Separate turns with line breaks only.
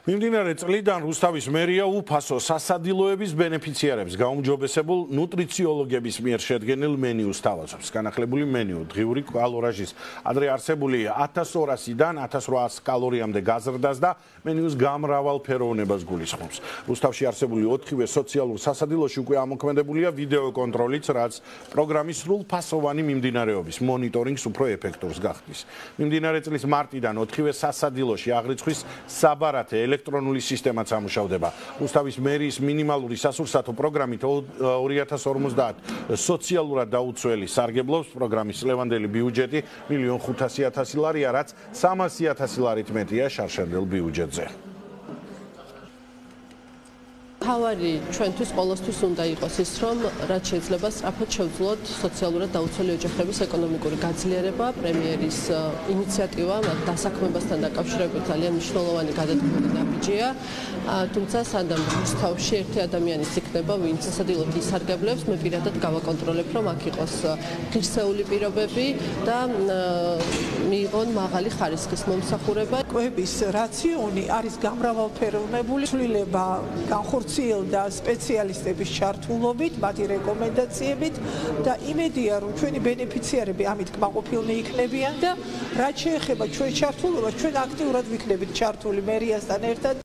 მიმდინარე წლიდან რუსთავის მერია უფასო სასადილოების ბენეფიციარებს გაუმჯობესებულ ნუტრიციოლოგების მიერ შედგენილ მენიუს თავაზობს. განახლებული მენიუ დღიური კალორაჟის ადრე არსებული 1200-დან 1800 კალორიამდე გაზრდას და მენიუს გამრავალფეროვნებას გულისხმობს. რუსთავში არსებული 4-ვე სოციალურ სასადილოში უკვე ამოქმედებულია ვიდეო კონტროლიც, რაც პროგრამის სრულფასოვანი მიმდინარეობის მონიტორინგს უფრო ეფექტურს გახდის. მიმდინარე წლის მარტიდან 4-ვე სასადილოში აღრიცხვის საბარათე ელექტრონული სისტემაც ამუშავდება. რუსთავის მერიის მინიმალური სასურსათო პროგრამით 2050 სოციალურად დაუცველი სარგებლობს. პროგრამის ლევანდელი ბიუჯეტი 1.500.000 ლარია, რაც 300.000 ლარით მეტია შარშანდელ ბიუჯეტზე.
თავარი ჩვენთვის ყოველთვის უნდა იყოს ის, რომ რაც შეიძლება სწრაფად შევძლოთ სოციალურად დაუცველი ოჯახების ეკონომიკური გაძლიერება. პრემიერის ინიციატივა მათ დასაქმებასთან დაკავშირებით ძალიან მნიშვნელოვანი გადადგმული ნაბიჯია. თუმცა სანდამ რუსთავში ერთი ადამიანის იქნება, ვინც სასადილოდ ისარგებლებს, მე პირადად გავაკონტროლებ, რომ აქ იყოს ღირსეული პირობები და მიიღონ მაღალი ხარისხის მომსახურება.
კვების რაციონი არის გამრავალფეროვნებული, ცვლილება განხორციელდა სპეციალისტების ჩართულობით, მათი რეკომენდაციებით და იმედია, რომ ჩვენი ბენეფიციარები ამით კმაყოფილნი იქნებიან და რაც შეეხება ჩვენ ჩართულობას, ჩვენ აქტიურად ვიქნებით ჩართული მერიასთან ერთად.